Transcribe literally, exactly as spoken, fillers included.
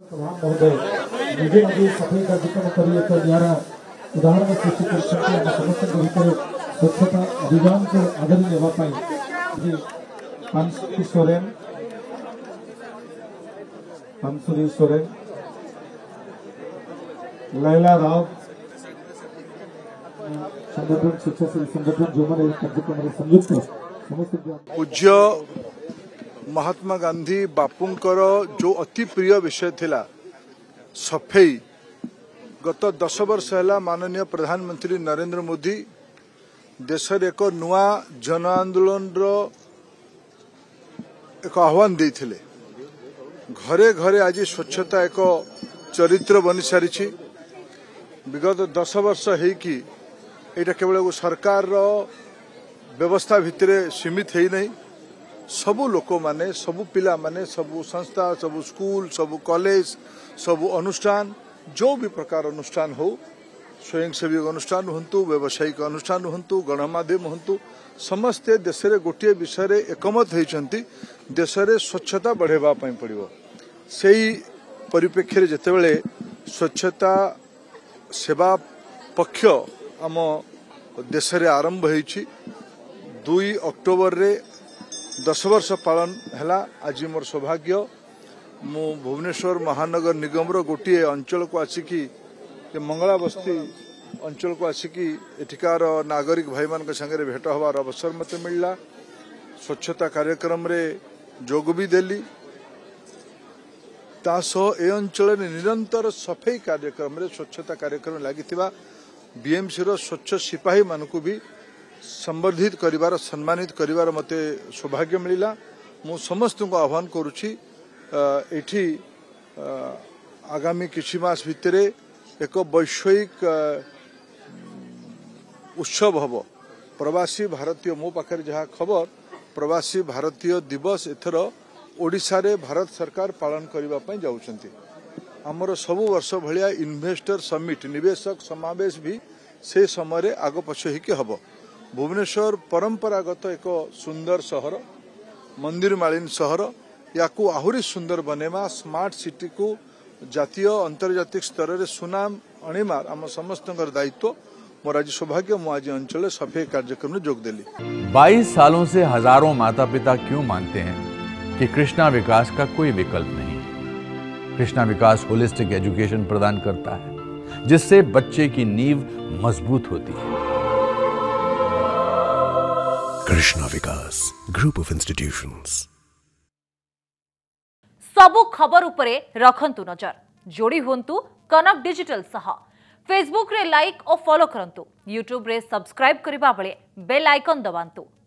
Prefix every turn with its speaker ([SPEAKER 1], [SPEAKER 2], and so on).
[SPEAKER 1] महोदय निजे निजे सफाई कार्यक्रम कर एक निरा उदाहरण सृष्टि कर समस्त भर स्वच्छता अभियान को आदरी ने पांसुरी सोरेन पांसुरी सोरेन लैला राव संगठन शिक्षा संगठन जो मैंने कार्यक्रम संयुक्त
[SPEAKER 2] पूज्य महात्मा गांधी बापूंकर जो अति प्रिय विषय थिला सफाई गत दस वर्ष है माननीय प्रधानमंत्री नरेंद्र मोदी देश एक नुआ जन आंदोलन एक आह्वान देते घरे घरे आज स्वच्छता एक चरित्र बनी सारी विगत दस वर्ष है यहाँ केवल सरकार व्यवस्था भितर सीमित है नहीं सबु लोक माने सबु पिला माने सबु संस्था सबु स्कूल सबु कॉलेज सबु अनुष्ठान जो भी प्रकार अनुष्ठान हो स्वयंसेवी अनुष्ठान हूँ व्यावसायिक अनुष्ठान हूँ गणमाध्यम हूँ समस्ते देश में गोटे विषय एकमत होती देश में स्वच्छता बढ़ावा पड़ो से परिप्रेक्षी जितेबले स्वच्छता सेवा पक्ष आम देश में आरंभ होती दुई अक्टोबर रे दस वर्ष पालन है आज मोर सौभाग्य मु भुवनेश्वर महानगर निगम रो गोटे अंचल को आसिकी मंगला बस्ती अंचल को आसिकी एठिकार नागरिक भाई मान संगे भेट हबार अवसर मत मिलला स्वच्छता कार्यक्रम रे जोग भी देली तासह ए अंचल निरंतर सफाई कार्यक्रम रे स्वच्छता कार्यक्रम लागिथिबा बीएमसी रो स्वच्छ सिपाही मानकु भी संवर्धित करिवार सम्मानित करिवार मते सौभाग्य मिला मु समस्त को आह्वान करुछि एठी आगामी किछि मास भितरे एक वैश्विक उत्सव हब प्रवासी भारतीय मो पाखरे जहाँ खबर प्रवासी भारतीय दिवस एथर ओडिशा रे भारत सरकार पालन करबा पई जाउछंती हमर सबु वर्ष भलिया इन्वेस्टर समिट निवेशक समावेश भी से समय आग पछ हिके हब भुवनेश्वर परंपरागत एक सुंदर सहर मंदिर मालिन सहर या आहुरी सुंदर बनेमा स्मार्ट सिटी को जातीय अंतर्जातिक स्तर में सुनाम अणिमार आम समस्त दायित्व मोर आज सौभाग्य मु आज अंचल सफाई कार्यक्रम में जोग देली।
[SPEAKER 3] बाईस सालों से हजारों माता पिता क्यों मानते हैं कि कृष्णा विकास का कोई विकल्प नहीं। कृष्णा विकास होलिस्टिक एजुकेशन प्रदान करता है जिससे बच्चे की नींव मजबूत होती है।
[SPEAKER 4] Krishna Vikas group of institutions
[SPEAKER 5] सबु खबर उपरे रखंतु नजर जोड़ी होंतु कनक डिजिटल सह फेसबुक रे लाइक और फॉलो करंतु यूट्यूब रे सब्सक्राइब करिबा बेले बेल आइकन दबांतु।